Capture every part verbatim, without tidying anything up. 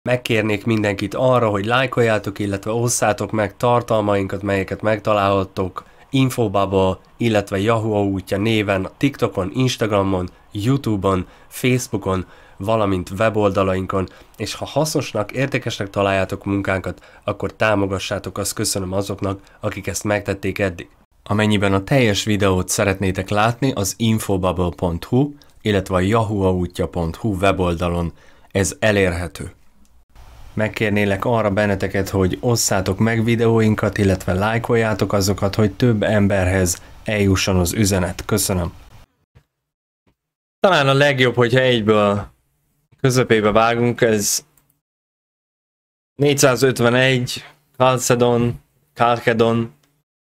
Megkérnék mindenkit arra, hogy lájkoljátok, illetve osszátok meg tartalmainkat, melyeket megtalálhattok Infobubble, illetve Yahoo útja néven TikTokon, Instagramon, YouTube-on, Facebookon, valamint weboldalainkon, és ha hasznosnak, értékesnek találjátok munkánkat, akkor támogassátok, azt köszönöm azoknak, akik ezt megtették eddig. Amennyiben a teljes videót szeretnétek látni, az infobubble pont hu, illetve a yahooútja pont hu weboldalon ez elérhető. Megkérnélek arra benneteket, hogy osszátok meg videóinkat, illetve lájkoljátok azokat, hogy több emberhez eljusson az üzenet. Köszönöm. Talán a legjobb, hogyha egyből közepébe vágunk, ez négyszázötvenegy, Chalcedon, Chalcedon.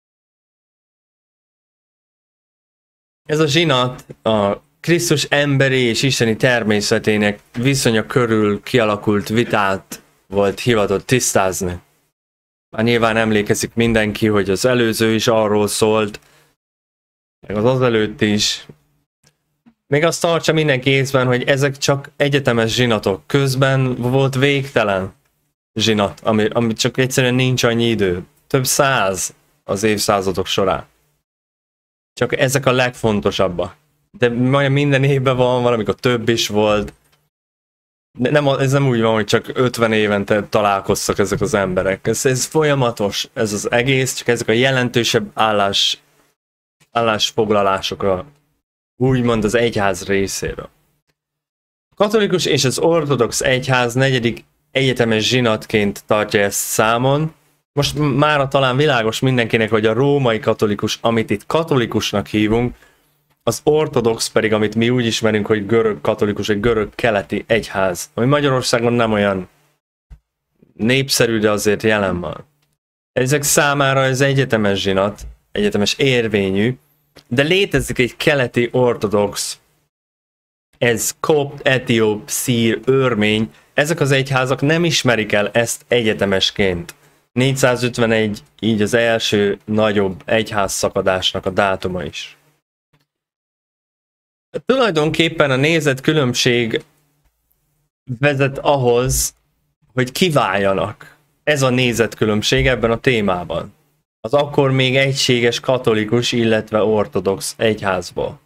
Ez a zsinat a Krisztus emberi és isteni természetének viszonya körül kialakult vitát volt hivatott tisztázni. Már nyilván emlékezik mindenki, hogy az előző is arról szólt, meg az azelőtt is. Még azt tartsa mindenki észben, hogy ezek csak egyetemes zsinatok. Közben volt végtelen zsinat, ami, ami csak egyszerűen nincs annyi idő. Több száz az évszázadok során. Csak ezek a legfontosabbak. De majdnem minden évben van, valamikor több is volt. De nem, ez nem úgy van, hogy csak ötven évente találkoztak ezek az emberek. Ez, ez folyamatos, ez az egész, csak ezek a jelentősebb állás, állásfoglalásokra, úgymond az egyház részéről. A katolikus és az ortodox egyház negyedik egyetemes zsinatként tartja ezt számon. Most mára talán világos mindenkinek, hogy a római katolikus, amit itt katolikusnak hívunk, az ortodox pedig, amit mi úgy ismerünk, hogy görög katolikus, egy görög keleti egyház, ami Magyarországon nem olyan népszerű, de azért jelen van. Ezek számára ez egyetemes zsinat, egyetemes érvényű, de létezik egy keleti ortodox, ez kopt, etióp, szír, örmény, ezek az egyházak nem ismerik el ezt egyetemesként. négyszázötvenegy így az első nagyobb egyház szakadásnak a dátuma is. Tulajdonképpen a nézetkülönbség vezet ahhoz, hogy kiváljanak. Ez a nézetkülönbség ebben a témában. Az akkor még egységes katolikus, illetve ortodox egyházból.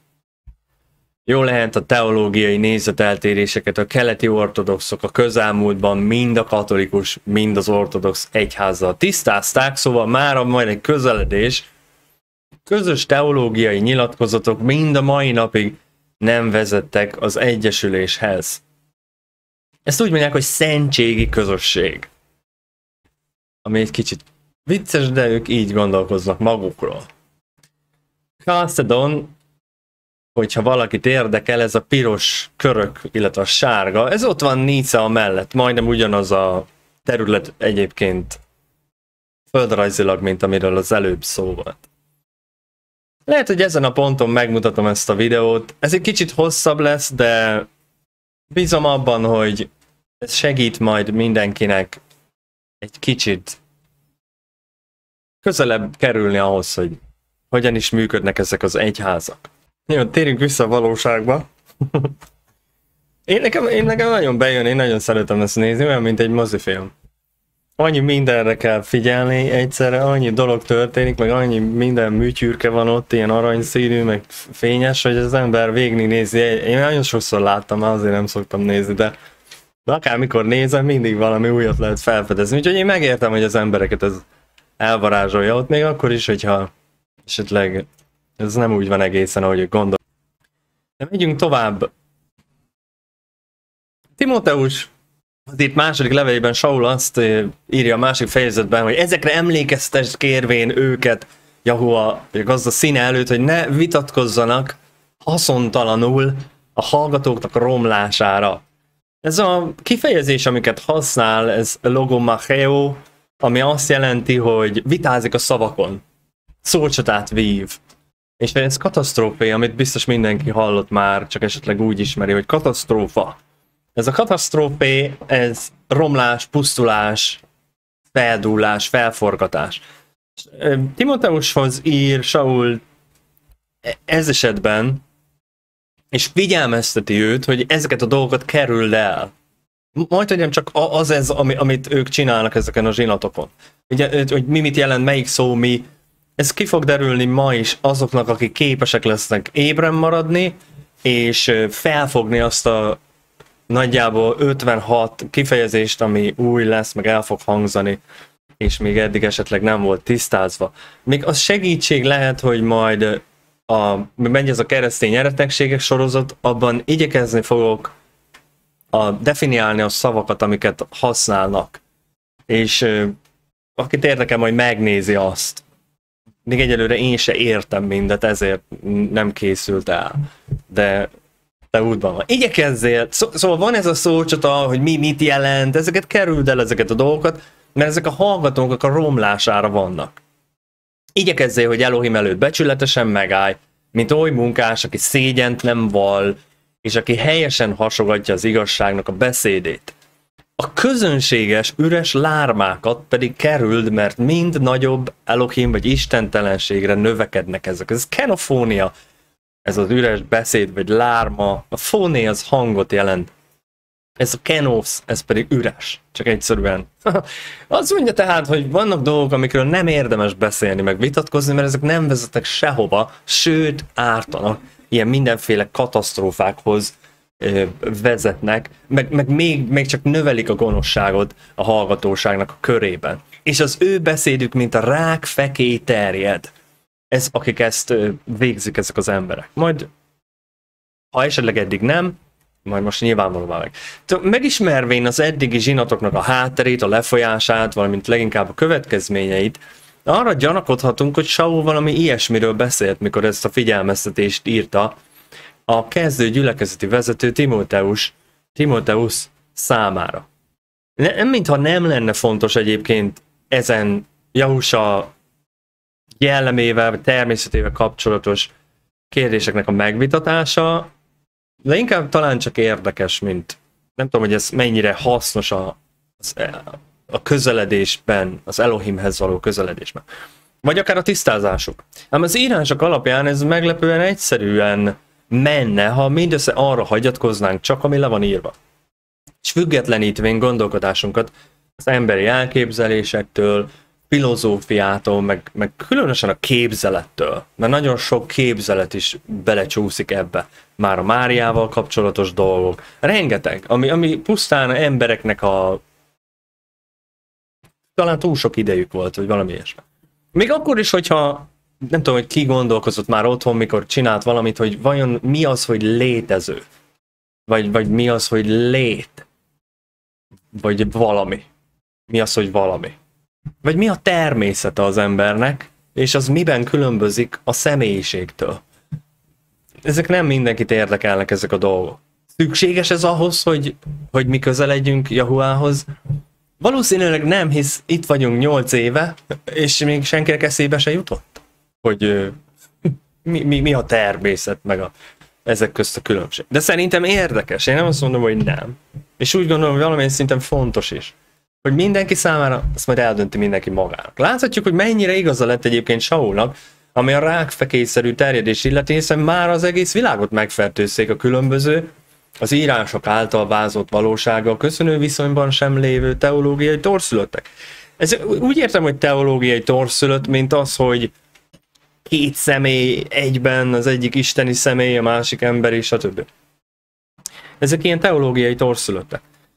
Jó lehet a teológiai nézeteltéréseket a keleti ortodoxok a közelmúltban mind a katolikus, mind az ortodox egyházzal tisztázták, szóval mára majd egy közeledés, közös teológiai nyilatkozatok mind a mai napig nem vezettek az egyesüléshez. Ezt úgy mondják, hogy szentségi közösség. Ami egy kicsit vicces, de ők így gondolkoznak magukról. Chalcedon, hogyha valakit érdekel, ez a piros körök, illetve a sárga, ez ott van Nicea mellett, majdnem ugyanaz a terület egyébként földrajzilag, mint amiről az előbb szó volt. Lehet, hogy ezen a ponton megmutatom ezt a videót, ez egy kicsit hosszabb lesz, de bízom abban, hogy ez segít majd mindenkinek egy kicsit közelebb kerülni ahhoz, hogy hogyan is működnek ezek az egyházak. Jó, térjünk vissza a valóságba. én, nekem, én nekem nagyon bejön, én nagyon szeretem ezt nézni, olyan, mint egy mozifilm. Annyi mindenre kell figyelni egyszerre, annyi dolog történik, meg annyi minden műtyürke van ott, ilyen aranyszínű, meg fényes, hogy az ember végignézi. Én nagyon sokszor láttam, azért nem szoktam nézni, de, de akármikor nézem, mindig valami újat lehet felfedezni. Úgyhogy én megértem, hogy az embereket ez elvarázsolja ott, még akkor is, hogyha esetleg ez nem úgy van egészen, ahogy gondol. De megyünk tovább. Timóteus az itt második levelében Saul azt írja a másik fejezetben, hogy ezekre emlékeztess kérvén őket Jahua, a gazda színe előtt, hogy ne vitatkozzanak haszontalanul a hallgatóknak a romlására. Ez a kifejezés, amiket használ, ez logomacheo, ami azt jelenti, hogy vitázik a szavakon, szócsatát vív. És ez katasztrófé, amit biztos mindenki hallott már, csak esetleg úgy ismeri, hogy katasztrófa. Ez a katasztrófé, ez romlás, pusztulás, feldúlás, felforgatás. Timóteushoz ír Saul ez esetben, és figyelmezteti őt, hogy ezeket a dolgokat kerüld el. majd hogy nem csak az ez, ami, amit ők csinálnak ezeken a zsinatokon. Ugye, hogy mi mit jelent, melyik szó mi, ez ki fog derülni ma is azoknak, akik képesek lesznek ébren maradni, és felfogni azt a nagyjából ötvenhat kifejezést, ami új lesz, meg el fog hangzani, és még eddig esetleg nem volt tisztázva. Még az segítség lehet, hogy majd a, megy ez a keresztény eretnekségek sorozat, abban igyekezni fogok a, definiálni a szavakat, amiket használnak. És akit érdekel, majd megnézi azt. Még egyelőre én se értem mindet, ezért nem készült el. De te útban van. Igyekezzél! Szó, szóval van ez a szócsata, hogy mi mit jelent, ezeket kerüld el, ezeket a dolgokat, mert ezek a hallgatók a romlására vannak. Igyekezzél, hogy Elohim előtt becsületesen megállj, mint oly munkás, aki szégyent nem vall, és aki helyesen hasogatja az igazságnak a beszédét. A közönséges, üres lármákat pedig kerüld, mert mind nagyobb Elohim vagy istentelenségre növekednek ezek. Ez kenofónia, ez az üres beszéd vagy lárma. A fóné az hangot jelent. Ez a kenosz, ez pedig üres. Csak egyszerűen. Az mondja tehát, hogy vannak dolgok, amikről nem érdemes beszélni, meg vitatkozni, mert ezek nem vezetnek sehova, sőt ártanak. Ilyen mindenféle katasztrófákhoz ö, vezetnek, meg, meg még, még csak növelik a gonoszságot a hallgatóságnak a körében. És az ő beszédük, mint a rák fekély terjed. Ez, akik ezt ö, végzik, ezek az emberek. Majd, ha esetleg eddig nem, majd most nyilvánvalóan meg. Megismervén az eddigi zsinatoknak a hátterét, a lefolyását, valamint leginkább a következményeit, arra gyanakodhatunk, hogy Saul valami ilyesmiről beszélt, mikor ezt a figyelmeztetést írta a kezdő gyülekezeti vezető Timóteus, Timóteusz számára. Nem, mintha nem lenne fontos egyébként ezen Jahusha jellemével, vagy természetével kapcsolatos kérdéseknek a megvitatása, de inkább talán csak érdekes, mint nem tudom, hogy ez mennyire hasznos a, az, a közeledésben, az Elohimhez való közeledésben. Vagy akár a tisztázások. Ám az írások alapján ez meglepően egyszerűen menne, ha mindössze arra hagyatkoznánk csak, ami le van írva. És függetlenítvén gondolkodásunkat az emberi elképzelésektől, filozófiától, meg, meg különösen a képzelettől, mert nagyon sok képzelet is belecsúszik ebbe. Már a Máriával kapcsolatos dolgok, rengeteg, ami, ami pusztán embereknek a talán túl sok idejük volt, vagy valami ilyesmi. Még akkor is, hogyha nem tudom, hogy ki gondolkozott már otthon, mikor csinált valamit, hogy vajon mi az, hogy létező, vagy, vagy mi az, hogy lét, vagy valami. Mi az, hogy valami. Vagy mi a természete az embernek, és az miben különbözik a személyiségtől. Ezek nem mindenkit érdekelnek, ezek a dolgok. Szükséges ez ahhoz, hogy, hogy mi közeledjünk Jahuához? Valószínűleg nem, hisz itt vagyunk nyolc éve, és még senkinek eszébe se jutott, hogy ö, mi, mi, mi a természet, meg a, ezek közt a különbség. De szerintem érdekes, én nem azt mondom, hogy nem. És úgy gondolom, hogy valamilyen szinten fontos is, hogy mindenki számára, azt majd eldönti mindenki magának. Láthatjuk, hogy mennyire igaza lett egyébként Saulnak, ami a rákfekélyszerű terjedés illeti, hiszen már az egész világot megfertőzték a különböző, az írások által vázolt valósággal köszönő viszonyban sem lévő teológiai torszülöttek. Ez úgy értem, hogy teológiai torszülött, mint az, hogy két személy egyben, az egyik isteni személy, a másik emberi, stb. Ezek ilyen teológiai torszülöttek.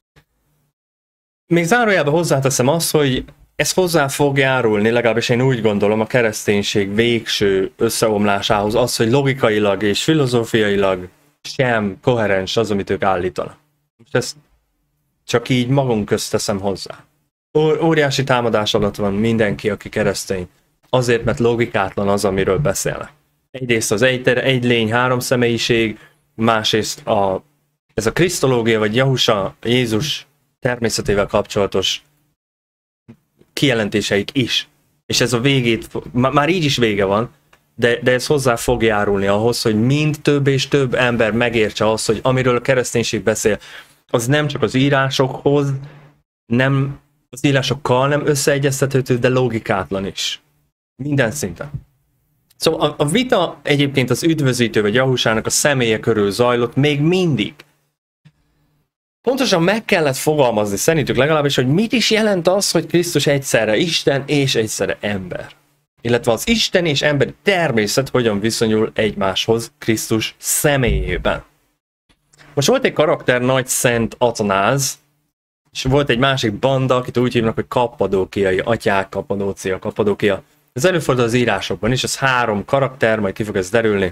Még zárójelben hozzáteszem azt, hogy ez hozzá fog járulni, legalábbis én úgy gondolom, a kereszténység végső összeomlásához az, hogy logikailag és filozófiailag sem koherens az, amit ők állítanak. Most ezt csak így magunk közt teszem hozzá. Ó- óriási támadás alatt van mindenki, aki keresztény. Azért, mert logikátlan az, amiről beszélnek. Egyrészt az egy, egy lény, három személyiség, másrészt a, ez a krisztológia, vagy Jahusha, Jézus természetével kapcsolatos kijelentéseik is. És ez a végét, már így is vége van, de, de ez hozzá fog járulni ahhoz, hogy mind több és több ember megértse azt, hogy amiről a kereszténység beszél, az nem csak az írásokhoz, nem az írásokkal nem összeegyeztethető, de logikátlan is. Minden szinten. Szóval a, a vita egyébként az üdvözítő vagy Jahushának a személye körül zajlott még mindig. pontosan meg kellett fogalmazni szerintük legalábbis, hogy mit is jelent az, hogy Krisztus egyszerre Isten és egyszerre ember. Illetve az Isten és emberi természet hogyan viszonyul egymáshoz Krisztus személyében. Most volt egy karakter, Nagy Szent Atanáz, és volt egy másik banda, akit úgy hívnak, hogy kappadókiai atyák, Kappadócia, Kappadókia. Ez előfordul az írásokban is, ez három karakter, majd ki fog ez derülni.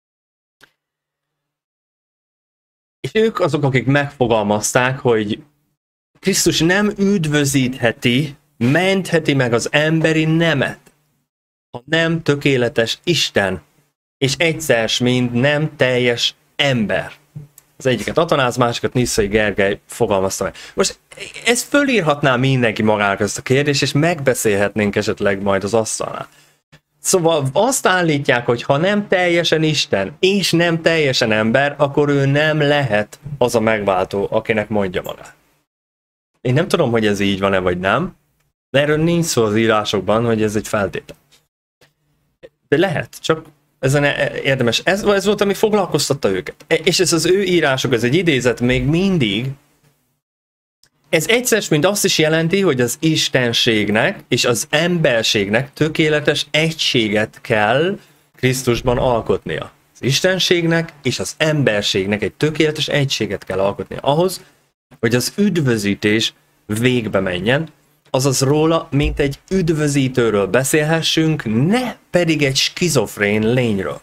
És ők azok, akik megfogalmazták, hogy Krisztus nem üdvözítheti, mentheti meg az emberi nemet, ha nem tökéletes Isten, és egyszer mind nem teljes ember. Az egyiket Atanáz, másikat Nisszai Gergely fogalmazta meg. Most ezt fölírhatná mindenki magának ezt a kérdést, és megbeszélhetnénk esetleg majd az asztalnál. Szóval azt állítják, hogy ha nem teljesen Isten, és nem teljesen ember, akkor ő nem lehet az a megváltó, akinek mondja magát. Én nem tudom, hogy ez így van-e, vagy nem, de erről nincs szó az írásokban, hogy ez egy feltétel. De lehet, csak ezen érdemes. Ez, ez volt, ami foglalkoztatta őket. És ez az ő írások, ez egy idézet még mindig. Ez egyszer mind azt is jelenti, hogy az istenségnek és az emberségnek tökéletes egységet kell Krisztusban alkotnia. Az istenségnek és az emberségnek egy tökéletes egységet kell alkotnia ahhoz, hogy az üdvözítés végbe menjen, azaz róla, mint egy üdvözítőről beszélhessünk, ne pedig egy skizofrén lényről.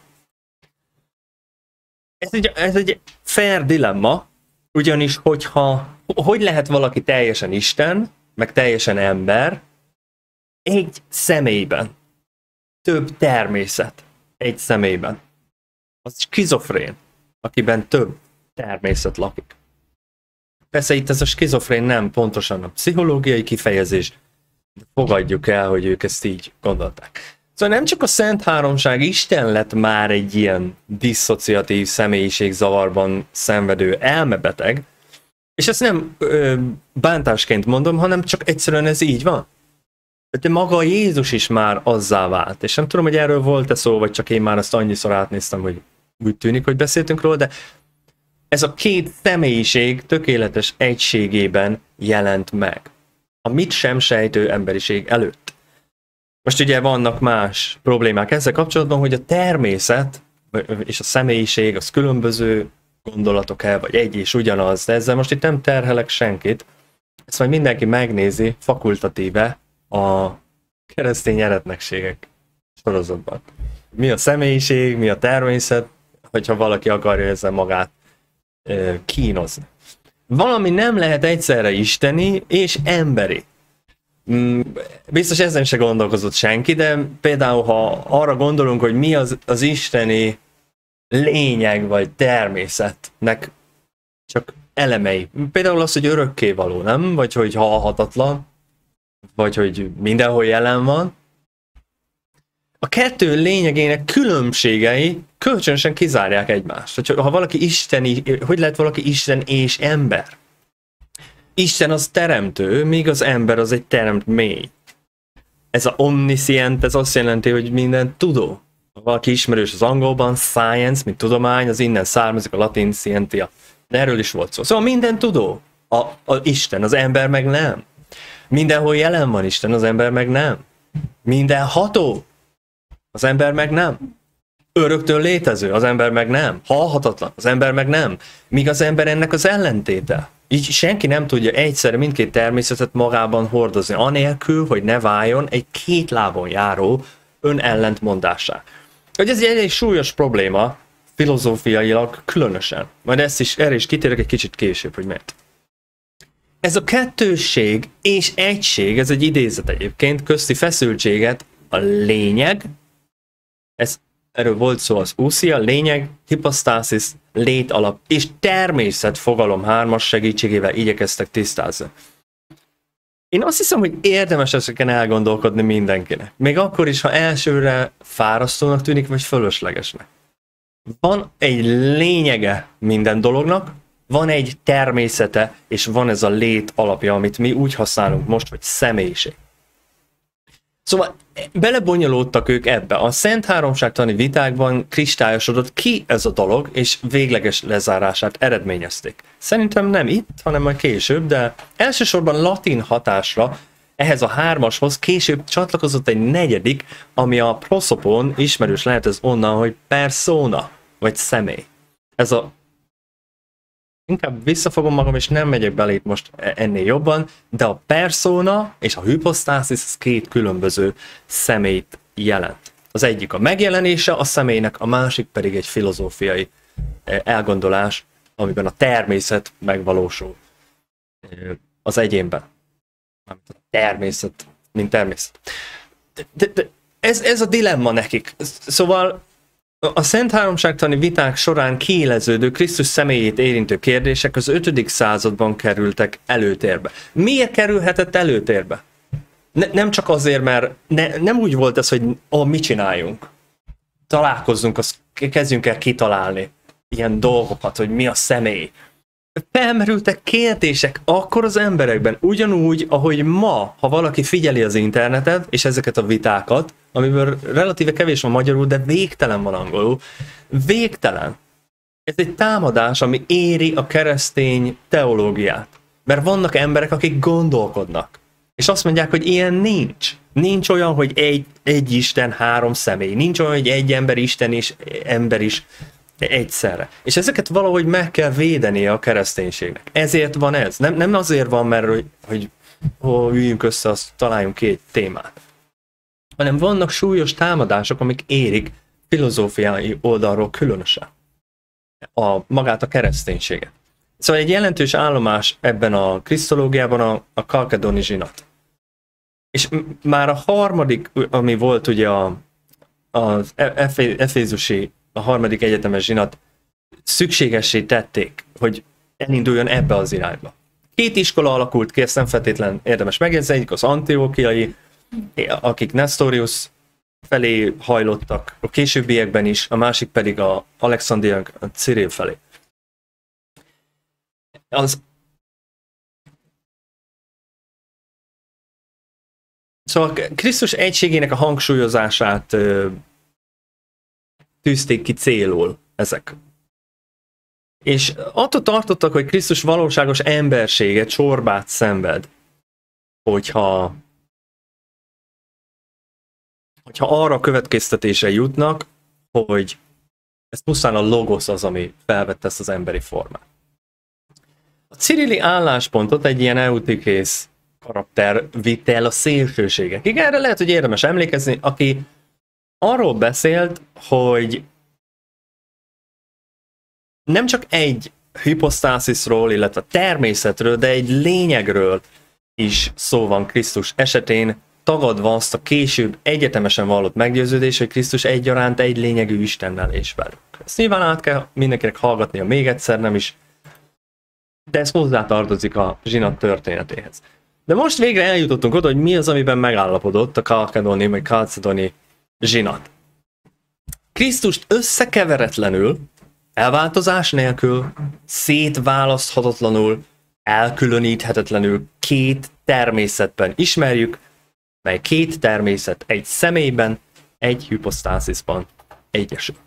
Ez egy, ez egy fair dilemma, ugyanis hogyha hogy lehet valaki teljesen Isten, meg teljesen ember, egy személyben, több természet egy személyben. Az skizofrén, akiben több természet lakik. Persze itt ez a skizofrén nem pontosan a pszichológiai kifejezés, de fogadjuk el, hogy ők ezt így gondolták. Szóval nem csak a Szent Háromság, Isten lett már egy ilyen disszociatív személyiségzavarban szenvedő elmebeteg, és ezt nem ö, bántásként mondom, hanem csak egyszerűen ez így van. De maga Jézus is már azzá vált, és nem tudom, hogy erről volt-e szó, vagy csak én már azt annyiszor átnéztem, hogy úgy tűnik, hogy beszéltünk róla, de ez a két személyiség tökéletes egységében jelent meg. A mit sem sejtő emberiség előtt. Most ugye vannak más problémák ezzel kapcsolatban, hogy a természet és a személyiség az különböző gondolatok el, vagy egy és ugyanaz, de ezzel most itt nem terhelek senkit. Ezt majd mindenki megnézi fakultatíve a keresztény eretnekségek sorozatban. Mi a személyiség, mi a természet, hogyha valaki akarja ezzel magát e, kínozni. Valami nem lehet egyszerre isteni és emberi. Biztos ezen se gondolkozott senki, de például ha arra gondolunk, hogy mi az, az isteni lényeg vagy természetnek csak elemei. Például az, hogy örökkévaló, nem? Vagy hogy halhatatlan, vagy hogy mindenhol jelen van. A kettő lényegének különbségei kölcsönösen kizárják egymást. Hogy ha valaki isteni, hogy lehet valaki Isten és ember? Isten az teremtő, míg az ember az egy teremtmény. Ez a omniscient, ez azt jelenti, hogy minden tudó. Ha valaki ismerős az angolban, science, mint tudomány, az innen származik a latin scientia. De erről is volt szó. Szóval minden tudó. A, a Isten, az ember meg nem. Mindenhol jelen van Isten, az ember meg nem. Minden ható. Az ember meg nem. Öröktől létező, az ember meg nem. Halhatatlan, az ember meg nem. Míg az ember ennek az ellentéte. Így senki nem tudja egyszerre mindkét természetet magában hordozni, anélkül, hogy ne váljon egy két lábon járó önellentmondásá. Hogy ez egy elég súlyos probléma, filozófiailag különösen. Majd ezt is, erre is kitérek egy kicsit később, hogy miért. Ez a kettősség és egység, ez egy idézet egyébként, közti feszültséget a lényeg, ez, erről volt szó az úszia, lényeg, hiposztászis, létalap és természet fogalom hármas segítségével igyekeztek tisztázni. Én azt hiszem, hogy érdemes ezeken elgondolkodni mindenkinek. Még akkor is, ha elsőre fárasztónak tűnik, vagy fölöslegesnek. Van egy lényege minden dolognak, van egy természete, és van ez a lét alapja, amit mi úgy használunk most, hogy személyiség. Szóval belebonyolódtak ők ebbe. A Szent Háromságtani vitákban kristályosodott ki ez a dolog, és végleges lezárását eredményezték. Szerintem nem itt, hanem majd később, de elsősorban latin hatásra ehhez a hármashoz később csatlakozott egy negyedik, ami a proszopon, ismerős lehet ez onnan, hogy persona, vagy személy. Ez a... Inkább visszafogom magam, és nem megyek bele itt most ennél jobban, de a persona és a hypostasis az két különböző személyt jelent. Az egyik a megjelenése a személynek, a másik pedig egy filozófiai elgondolás, amiben a természet megvalósul az egyénben. A természet, mint természet. De, de, de ez, ez a dilemma nekik. Szóval a Szent Háromságtani viták során kiéleződő Krisztus személyét érintő kérdések az ötödik században kerültek előtérbe. Miért kerülhetett előtérbe? Ne, nem csak azért, mert ne, nem úgy volt ez, hogy oh, mit csináljunk. Találkozzunk, azt kezdjünk el kitalálni ilyen dolgokat, hogy mi a személy. Felmerültek kérdések akkor az emberekben, ugyanúgy, ahogy ma, ha valaki figyeli az internetet, és ezeket a vitákat, amiből relatíve kevés van magyarul, de végtelen van angolul, végtelen. Ez egy támadás, ami éri a keresztény teológiát. Mert vannak emberek, akik gondolkodnak. És azt mondják, hogy ilyen nincs. Nincs olyan, hogy egy, egy Isten, három személy. Nincs olyan, hogy egy ember Isten és ember is egyszerre. És ezeket valahogy meg kell védenie a kereszténységnek. Ezért van ez. Nem, nem azért van, mert hogy, hogy ó, üljünk össze, azt találjunk ki egy témát. Hanem vannak súlyos támadások, amik érik filozófiai oldalról különösen a, magát a kereszténységet. Szóval egy jelentős állomás ebben a krisztológiában a, a kalkedoni zsinat. És már a harmadik, ami volt ugye a, az efézusi, a harmadik egyetemes zsinat, szükségessé tették, hogy elinduljon ebbe az irányba. Két iskola alakult ki, ezt nem feltétlen érdemes megjegyezni, egyik az antiókiai, akik Nestorius felé hajlottak, a későbbiekben is, a másik pedig a Alexandriai, a Cyril felé. Az... Szóval Krisztus egységének a hangsúlyozását ö, tűzték ki célul ezek. És attól tartottak, hogy Krisztus valóságos embersége csorbát szenved, hogyha hogyha arra következtetésre jutnak, hogy ez pusztán a logosz az, ami felvette ezt az emberi formát. A cirilli álláspontot egy ilyen eutikész karakter vitte el a szélsőségekig. Erre lehet, hogy érdemes emlékezni, aki arról beszélt, hogy nem csak egy hiposztásisról, illetve természetről, de egy lényegről is szó van Krisztus esetén, tagadva azt a később egyetemesen vallott meggyőződés, hogy Krisztus egyaránt egy lényegű Istennel és velük. Ezt nyilván át kell mindenkinek hallgatnia még egyszer, nem is, de ez hozzátartozik a zsinat történetéhez. De most végre eljutottunk oda, hogy mi az, amiben megállapodott a kalkedoni vagy kalcedoni zsinat. Krisztust összekeveretlenül, elváltozás nélkül, szétválaszthatatlanul, elkülöníthetetlenül két természetben ismerjük, mely két természet egy személyben, egy hiposztásisban egyesül.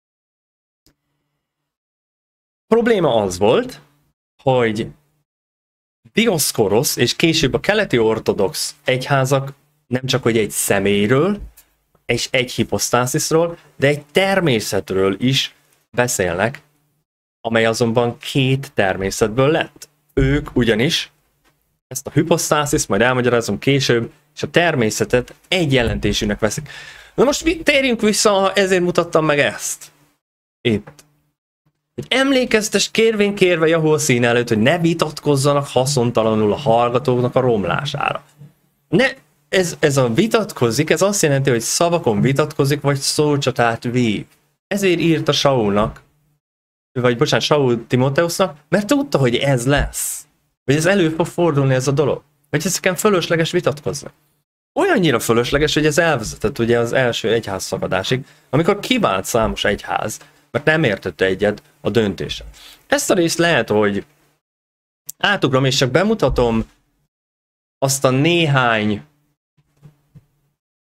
A probléma az volt, hogy Dioszkorosz és később a keleti ortodox egyházak nem csak hogy egy személyről és egy hiposztásisról, de egy természetről is beszélnek, amely azonban két természetből lett. Ők ugyanis ezt a hiposztásis, majd elmagyarázom később, és a természetet egy jelentésűnek veszik. Na most térjünk vissza, ezért mutattam meg ezt. Itt. Hogy emlékeztes kérvén kérve Jahóa színe előtt, hogy ne vitatkozzanak haszontalanul a hallgatóknak a romlására. Ne, ez, ez a vitatkozik, ez azt jelenti, hogy szavakon vitatkozik, vagy szócsatát vív. Ezért írta Saulnak, vagy bocsánat, Saul Timóteusnak, mert tudta, hogy ez lesz. Hogy ez elő fog fordulni ez a dolog. Hogy ezeken fölösleges vitatkozni. Olyannyira fölösleges, hogy ez elvezetett ugye az első egyház szakadásig, amikor kivált számos egyház, mert nem értette egyet a döntése. Ezt a részt lehet, hogy átugrom és csak bemutatom azt a néhány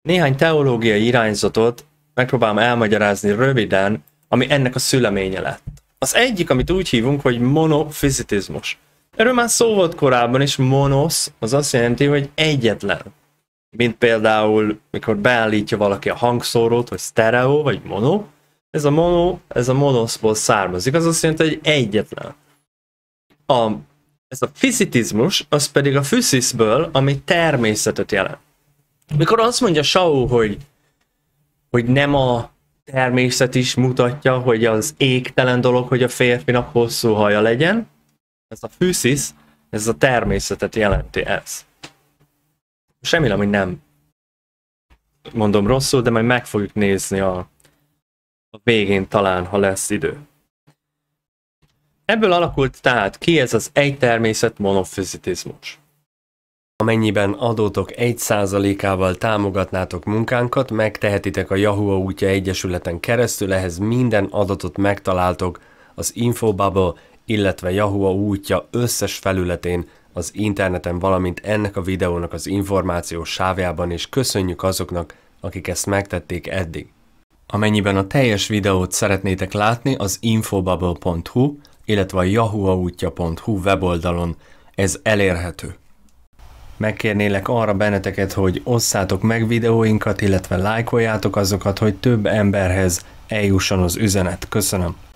Néhány teológiai irányzatot megpróbálom elmagyarázni röviden, ami ennek a szüleménye lett. Az egyik, amit úgy hívunk, hogy monofizitizmus. Erről már szó volt korábban is, monosz, az azt jelenti, hogy egyetlen. Mint például, mikor beállítja valaki a hangszórót, hogy sztereó, vagy mono. Ez a mono, ez a monoszból származik, az azt jelenti, hogy egyetlen. A, ez a fizitizmus, az pedig a physisből, ami természetet jelent. Mikor azt mondja Shaw, hogy, hogy nem a természet is mutatja, hogy az égtelen dolog, hogy a férfinak hosszú haja legyen, ez a physis, ez a természetet jelenti ez. Semmilyen, hogy nem mondom rosszul, de majd meg fogjuk nézni a, a végén talán, ha lesz idő. Ebből alakult tehát ki ez az egytermészet monofizitizmus. Amennyiben adótok egy százalékával támogatnátok munkánkat, megtehetitek a Yahuwah útja egyesületen keresztül, ehhez minden adatot megtaláltok az Infobubble, illetve Yahuwah útja összes felületén az interneten, valamint ennek a videónak az információs sávjában, és köszönjük azoknak, akik ezt megtették eddig. Amennyiben a teljes videót szeretnétek látni, az infobubble pont hu, illetve a yahuwah útja pont hu weboldalon ez elérhető. Megkérnélek arra benneteket, hogy osszátok meg videóinkat, illetve lájkoljátok azokat, hogy több emberhez eljusson az üzenet. Köszönöm.